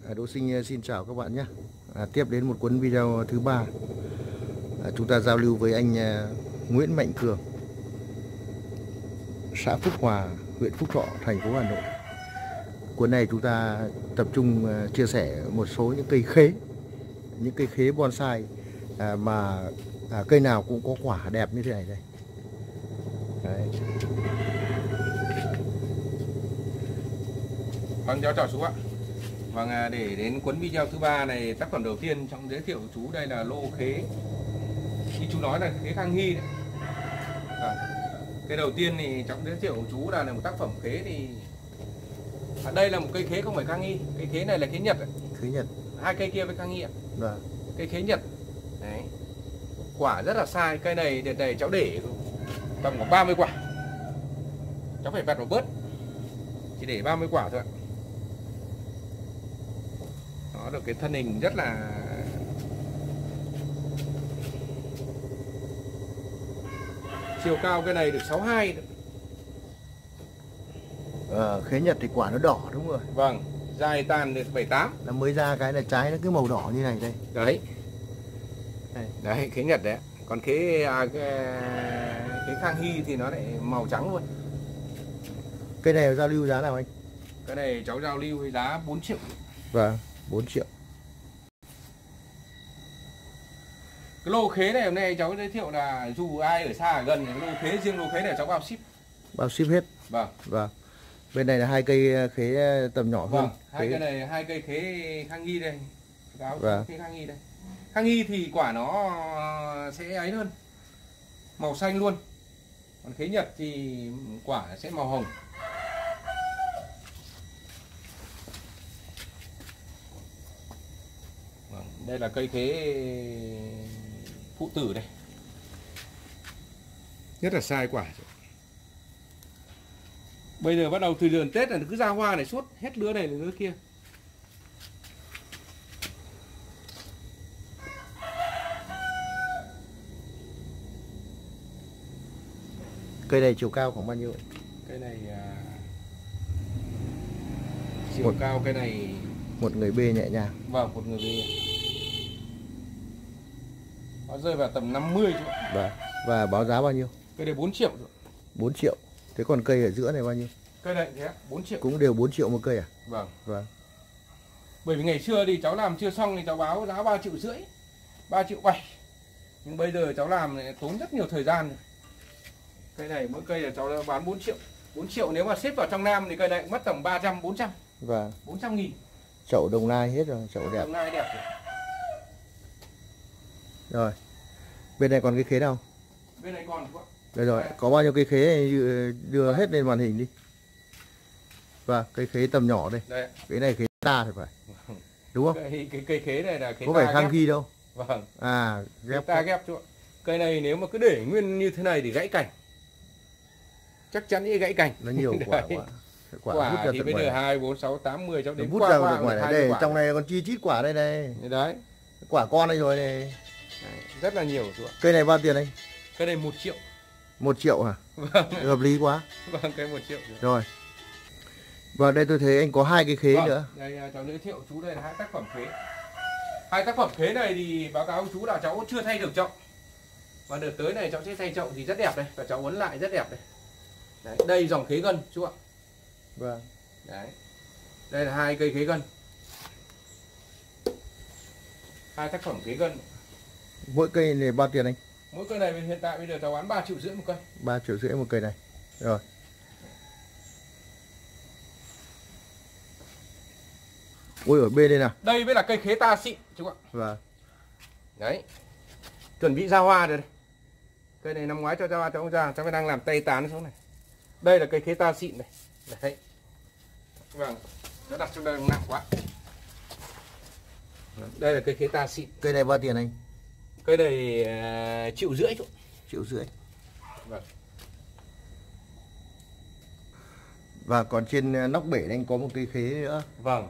Đỗ Sinh xin chào các bạn nhé. Tiếp đến một cuốn video thứ ba, chúng ta giao lưu với anh Nguyễn Mạnh Cường, xã Phúc Hòa, huyện Phúc Thọ, thành phố Hà Nội. Cuốn này chúng ta tập trung chia sẻ một số những cây khế bonsai mà cây nào cũng có quả đẹp như thế này đây. Đấy. Vâng, chào chú ạ. Vâng, để đến cuốn video thứ ba này, tác phẩm đầu tiên trong giới thiệu của chú đây là lô khế, như chú nói là khế Khang Hy đấy. Cái đầu tiên thì trong giới thiệu của chú là một tác phẩm khế thì đây là một cây khế không phải Khang Hy, cây khế này là khế Nhật. Khế Nhật. Hai cây kia với Khang Hy ạ. Vâng. Cây khế Nhật. Đấy. Quả rất là sai, cây này đợt này cháu để tầm khoảng 30 quả. Cháu phải vặt vào bớt. Chỉ để 30 quả thôi ạ. Nó được cái thân hình rất là chiều cao cây này được 62. Khế Nhật thì quả nó đỏ đúng rồi. Vâng, dài tàn được 78. Là mới ra cái là trái nó cứ màu đỏ như này đây. Đấy. Đấy, khế Nhật đấy. Còn khế Khang Hy thì nó lại màu trắng luôn. Cây này giao lưu giá nào anh? Cái này cháu giao lưu với giá 4 triệu. Vâng, 4 triệu. Cái lô khế này hôm nay cháu giới thiệu là dù ai ở xa ở gần, cái lô khế, riêng lô khế này cháu bao ship. Bao ship hết. Vâng. Vâng. Bên này là hai cây khế tầm nhỏ hơn. Vâng, hai cây này hai cây khế Khang Hy đây. Vâng. Khế Khang Hy đây. Khang Hy thì quả nó sẽ ấy hơn, màu xanh luôn. Còn khế Nhật thì quả sẽ màu hồng. Vâng, đây là cây khế phụ tử đây. Rất là sai quả. Bây giờ bắt đầu từ gần Tết là cứ ra hoa này suốt, hết lứa này đến lứa kia. Cây này chiều cao khoảng bao nhiêu? Cây này chiều cao cây này một người bê nhẹ nhàng. Vâng, một người bê. Nó rơi vào tầm 50 chứ. Và báo giá bao nhiêu? Cây này 4 triệu. 4 triệu. Thế còn cây ở giữa này bao nhiêu? Cây này thế 4 triệu. Cũng đều 4 triệu một cây à? Vâng. Vâng. Bởi vì ngày xưa thì cháu làm chưa xong thì cháu báo giá 3,5 triệu, 3,7 triệu. Nhưng bây giờ cháu làm này tốn rất nhiều thời gian. Cây này mỗi cây là cháu đã bán 4 triệu. 4 triệu nếu mà xếp vào trong Nam thì cây này cũng mất tầm 300, 400. Vâng. 400.000. Chậu Đồng Nai hết rồi, chậu đẹp. Đồng Nai đẹp rồi. Rồi. Bên này còn cái khế nào? Bên này còn có. Đây rồi, có bao nhiêu cây khế đưa hết lên màn hình đi. Vâng, cây khế tầm nhỏ đây. Đây. Cái này khế ta thì phải. Đúng không? Cái cây khế này là khế có phải Khang Hy đâu. Vâng. Ghép ta ghép chú ạ. Cây này nếu mà cứ để nguyên như thế này thì gãy cành. Chắc chắn sẽ gãy cành. Nó nhiều quả quá. Quả thì bây giờ 2, 4, 6, 8, 10 cháu đến qua được ngoài này. Đây, trong này còn chi chít quả đây này. Đấy. Quả con đây rồi này. Đấy, rất là nhiều chú ạ. Cây này bao tiền anh? Cây này 1 triệu. 1 triệu hả? Vâng. Hợp lý quá. Vâng, cây 1 triệu. Rồi. Và đây tôi thấy anh có hai cái khế nữa. Đây cháu giới thiệu chú đây là hai tác phẩm khế. Hai tác phẩm khế này thì báo cáo với chú là cháu chưa thay được chậu. Và đợt tới này cháu sẽ thay chậu thì rất đẹp đây. Và cháu uốn lại rất đẹp đây. Đấy, đây dòng khế gân chú ạ. Vâng. Đấy. Đây là hai cây khế gân. Hai tác phẩm khế gân. Mỗi cây này bao tiền anh? Mỗi cây này hiện tại bây giờ cháu bán 3,5 triệu một cây. 3,5 triệu một cây này. Rồi. Ôi ở bên đây nào. Đây mới là cây khế ta xịn chú ạ. Vâng. Đấy. Chuẩn bị ra hoa rồi đây. Cây này năm ngoái cho ra hoa cháu không ra, cháu đang làm tay tán xuống này. Đây là cây khế ta xịn này. Đấy. Vâng. Nó đặt trong đây nặng quá. Đây là cây khế ta xịn. Cây này bao tiền anh? Cây này 1,5 triệu chú. 1,5 triệu. Vâng. Và còn trên nóc bể anh có một cây khế nữa. Vâng.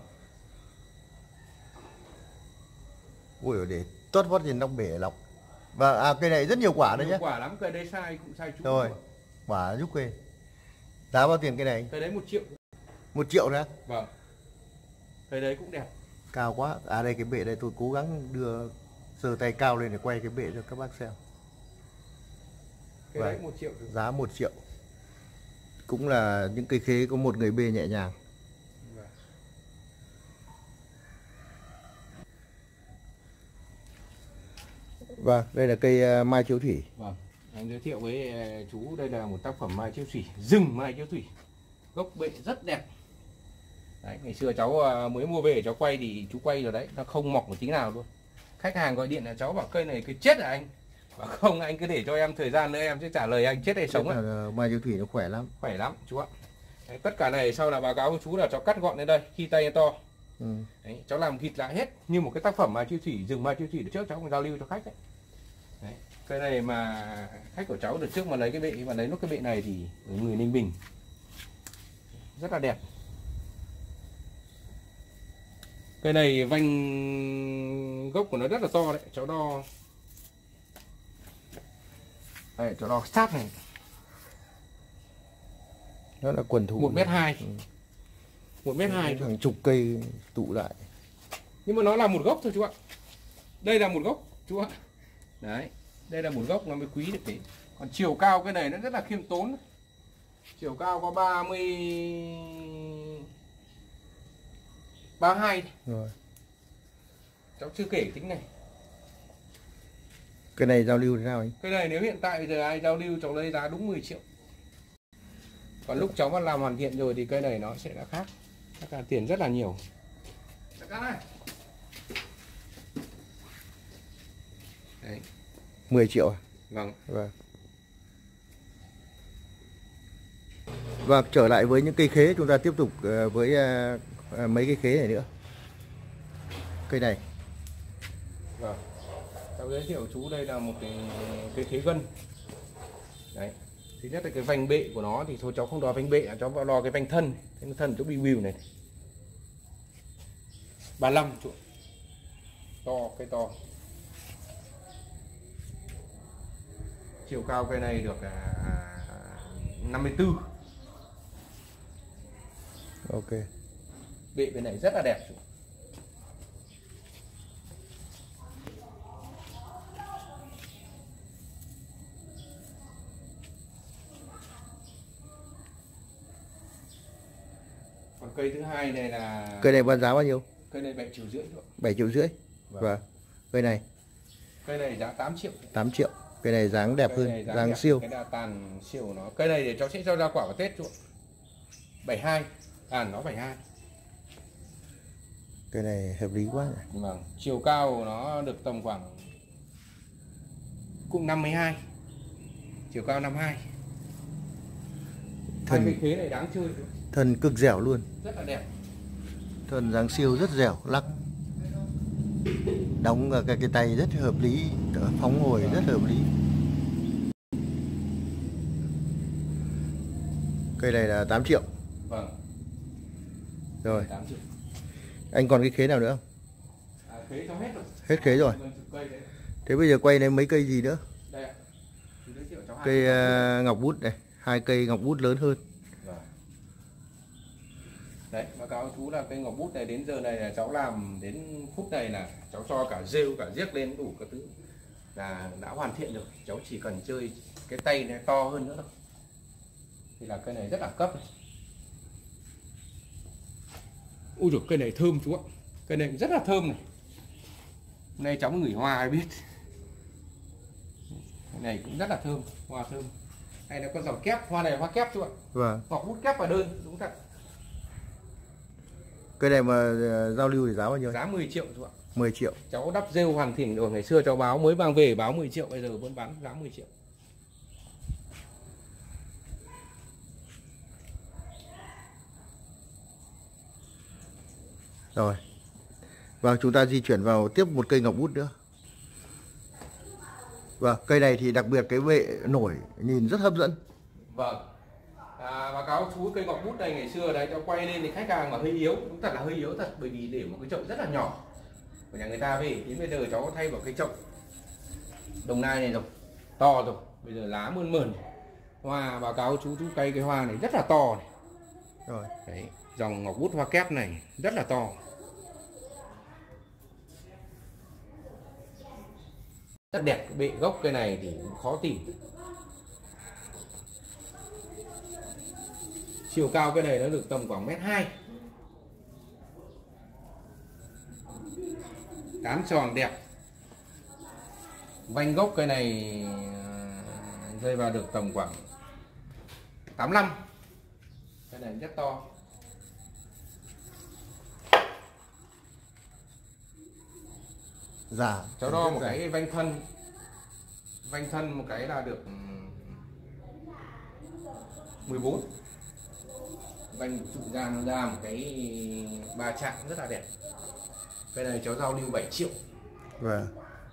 Ui để tốt vót trên nóc bể lọc. Và cây này rất nhiều quả đấy nhé. Quả lắm, cây đấy sai cũng sai chú. Rồi. Quả giúp quê. Giá bao tiền cây này anh? Cây đấy 1 triệu. 1 triệu nữa. Vâng. Cây đấy cũng đẹp. Cao quá. À đây cái bệ đây tôi cố gắng đưa giơ tay cao lên để quay cái bệ cho các bác xem. Cái đấy 1 triệu. Giá 1 triệu. Cũng là những cây khế có một người bê nhẹ nhàng. Vâng, đây là cây mai chiếu thủy. Vâng, anh giới thiệu với chú đây là một tác phẩm mai chiếu thủy, rừng mai chiếu thủy. Gốc bệ rất đẹp. Đấy, ngày xưa cháu mới mua về cháu quay thì chú quay rồi đấy, nó không mọc một tí nào luôn. Khách hàng gọi điện là cháu bảo cây này cái chết à anh? Bảo không, anh cứ để cho em thời gian nữa em sẽ trả lời anh chết hay sống ạ. Mai chiếu thủy nó khỏe lắm. Khỏe lắm chú ạ. Đấy, tất cả này sau là báo cáo với chú là cháu cắt gọn lên đây, khi tay to. Đấy, cháu làm gịt lại hết như một cái tác phẩm mai chiếu thủy, rừng mai chiếu thủy được trước cháu còn giao lưu cho khách đấy. Đấy, cây này mà khách của cháu được trước mà lấy cái bệ và lấy nốt cái bệ này thì người Ninh Bình rất là đẹp. Cây này vành gốc của nó rất là to đấy, cháu đo đây, cháu đo sát này, nó là quần thụ 1m2, 1m2 hàng chục cây tụ lại. Nhưng mà nó là một gốc thôi chú ạ. Đây là một gốc chú ạ. Đấy, đây là một gốc nó mới quý được thế. Còn chiều cao cái này nó rất là khiêm tốn. Chiều cao có 32 rồi. Cháu chưa kể tính này. Cái này giao lưu thế nào anh? Cái này nếu hiện tại bây giờ ai giao lưu cháu lấy giá đúng 10 triệu. Còn lúc cháu mà làm hoàn thiện rồi thì cây này nó sẽ là khác. Chắc là tiền rất là nhiều. Đấy. 10 triệu à? Vâng. Vâng, trở lại với những cây khế, chúng ta tiếp tục với mấy cây khế này nữa. Cây này. Vâng. Cháu giới thiệu chú đây là một cái khế gân. Đấy. Thứ nhất là cái vành bệ của nó thì thôi cháu không đo vành bệ, cháu vào đo cái vành thân. Cái thân chỗ bìu này. 35 chỗ. To, cây to. Chiều cao cây này được 54. Ok. Bệ bên này rất là đẹp. Còn cây thứ hai này là Cây này bán giá bao nhiêu? Cây này 7,5 triệu. 7,5 triệu. Vâng. Cây này? Cây này giá 8 triệu. 8 triệu. Cây này dáng đẹp hơn, dáng siêu. Cái là tàn siêu của nó. Cây này để cháu sẽ cho ra quả vào Tết chú. 72, tàn nó 72. Cây này hợp lý quá nhỉ. Vâng, chiều cao của nó được tầm khoảng cũng 52. Chiều cao 52. Hai cây khế này đáng chơi. Thân cực dẻo luôn. Rất là đẹp. Thân dáng siêu rất dẻo, lắc. Đóng cái tay rất hợp lý, phóng hồi rất hợp lý. Cây này là 8 triệu. Vâng. Rồi. 8 triệu. Anh còn cái khế nào nữa không? Khế cho hết rồi. Hết khế rồi. Thế bây giờ quay lấy mấy cây gì nữa? Đây ạ. Cây ngọc bút này, 2 cây ngọc bút lớn hơn. Đấy, báo cáo chú là cây ngọc bút này đến giờ này là cháu làm đến phút này là cháu cho cả rêu cả giếc lên đủ các thứ là đã hoàn thiện rồi. Cháu chỉ cần chơi cái tay này to hơn nữa thôi. Thì là cây này rất là cấp này. Ui dồi, cây này thơm chú ạ. Cây này rất là thơm này. Hôm nay cháu ngửi hoa ai biết. Cây này cũng rất là thơm, hoa thơm. Này nó có dòng kép, hoa này hoa kép chú ạ. Vâng. Ngọc bút kép vào đơn, đúng thật. Cây này mà giao lưu thì giá bao nhiêu? Giá 10 triệu chú ạ. 10 triệu. Cháu đắp rêu hoàn chỉnh rồi, ngày xưa cháu báo mới mang về báo 10 triệu, bây giờ vẫn bán giá 10 triệu. Rồi. Vâng, chúng ta di chuyển vào tiếp một cây ngọc bút nữa. Vâng, cây này thì đặc biệt cái bệ nổi nhìn rất hấp dẫn. Vâng. Báo cáo chú cây ngọc bút này ngày xưa đấy cháu quay lên thì khách hàng mà hơi yếu, đúng thật là hơi yếu thật, bởi vì để một cái chậu rất là nhỏ của nhà người ta về, đến bây giờ cháu thay vào cái chậu Đồng Nai này rồi, to rồi, bây giờ lá mơn mởn. Hoa báo cáo chú cây cái hoa này rất là to này. Rồi. Đấy, dòng ngọc bút hoa kép này rất là to. rất đẹp. Bệ gốc cây này thì cũng khó tìm. Chiều cao cây này nó được tầm khoảng 1m2. Cán tròn đẹp. Vanh gốc cây này rơi vào được tầm khoảng 85. Cây này rất to. Dạ. Cháu đo một cái vanh thân một cái là được 14. Vanh trụ ra nó ra một cái ba chạm rất là đẹp. Cây này cháu giao lưu 7 triệu. Vâng.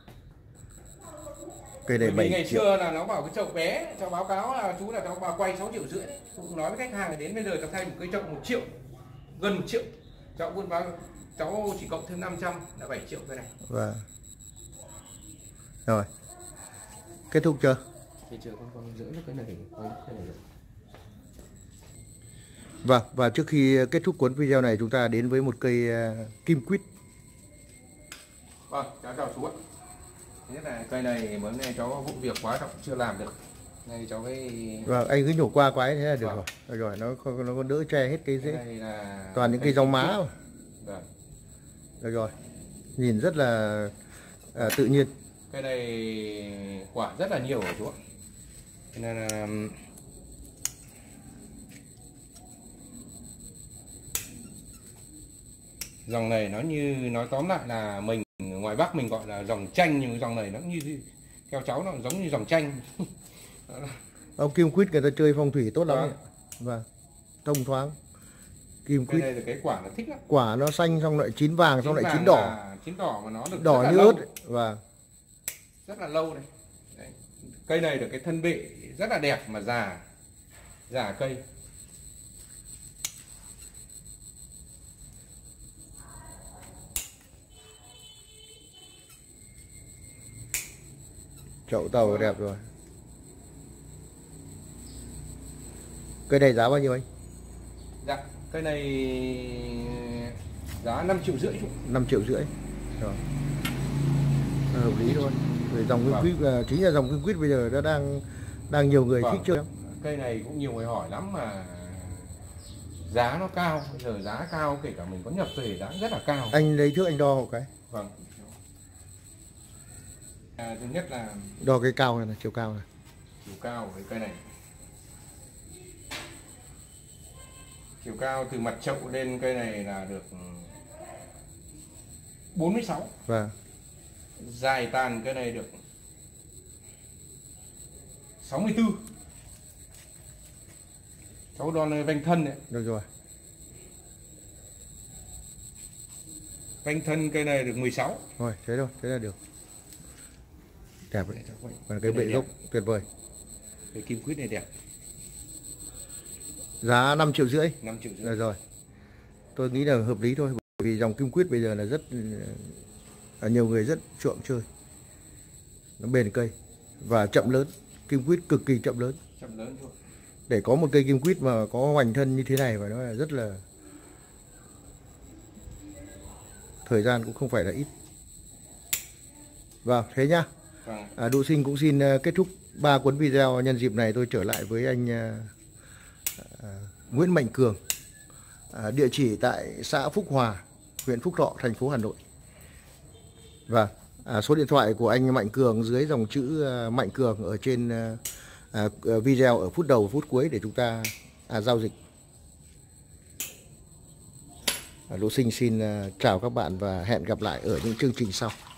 Cây này 7 Vì triệu. ngày xưa là nó bảo cái chậu bé, cháu báo cáo là chú là cháu bà quay 6,5 triệu. Cũng nói với khách hàng là đến bây giờ cháu thay một cây chậu 1 triệu, gần 1 triệu. Cháu buôn bán, cháu chỉ cộng thêm 500 là 7 triệu cây này. Vâng. Rồi. Kết thúc chưa? Thì chưa, con rưỡi cái này, cái này. Vâng, và trước khi kết thúc cuốn video này chúng ta đến với một cây kim quýt. Vâng, cháu chào chú ạ. Thứ nhất là cây này mới nay cháu vụ việc quá trọng chưa làm được. Này cháu với. Vâng, anh cứ nhổ qua quái thế là được rồi. Rồi nó còn đỡ che hết cái rễ. Toàn những cây rau má. Vâng. Rồi. Nhìn rất là tự nhiên. Cây này quả rất là nhiều rồi chú ạ. Cho nên là dòng này nó như nói tóm lại là mình ngoài Bắc mình gọi là dòng chanh, nhưng dòng này nó như theo cháu nó giống như dòng chanh. Ông kim quýt người ta chơi phong thủy tốt lắm. Vâng. Thông thoáng. Kim quýt. Đây là cái quả nó thích lắm. Quả nó xanh xong lại chín vàng xong lại chín đỏ. Chín đỏ mà nó được đỏ như ớt. Vâng. Rất là lâu này. Đấy. Cây này được cái thân bệ rất là đẹp mà già cây. Chậu tàu đẹp rồi. Cây này giá bao nhiêu anh? Dạ, cây này giá 5,5 triệu chú. 5,5 triệu. Rồi. Hợp lý thôi. Về dòng kim quýt chính là dòng kim quýt bây giờ nó đang nhiều người thích chơi. Cây này cũng nhiều người hỏi lắm mà giá nó cao, bây giờ giá cao kể cả mình có nhập về giá rất là cao. Anh lấy thước anh đo một cái. Vâng. Thứ nhất là đo cái cao này, chiều cao này. Chiều cao của cái cây này. Chiều cao từ mặt chậu lên cây này là được 46. Vâng. Dài tàn cây này được 64. Cháu đo vành thân này. Được rồi. Vành thân cây này được 16. Rồi, thế thôi, thế là được. Đẹp đấy. Và cái bệ gốc tuyệt vời. Cái kim quýt này đẹp. Giá 5,5 triệu. 5,5 triệu. Rồi. Tôi nghĩ là hợp lý thôi, bởi vì dòng kim quýt bây giờ là rất nhiều người rất chuộng chơi. Nó bền cây và chậm lớn. Kim quýt cực kỳ chậm lớn. Chậm lớn thôi. Để có một cây kim quýt mà có hoành thân như thế này và nó là rất là thời gian cũng không phải là ít. Vâng, thế nhá. Độ Sinh cũng xin kết thúc 3 cuốn video. Nhân dịp này tôi trở lại với anh Nguyễn Mạnh Cường, địa chỉ tại xã Phúc Hòa, huyện Phúc Thọ, thành phố Hà Nội. Và số điện thoại của anh Mạnh Cường dưới dòng chữ Mạnh Cường ở trên video ở phút đầu phút cuối để chúng ta giao dịch. Độ Sinh xin chào các bạn và hẹn gặp lại ở những chương trình sau.